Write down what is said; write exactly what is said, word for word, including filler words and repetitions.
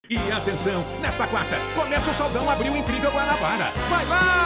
E atenção, nesta quarta, começa o Saldão Abril Incrível Guanabara. Vai lá!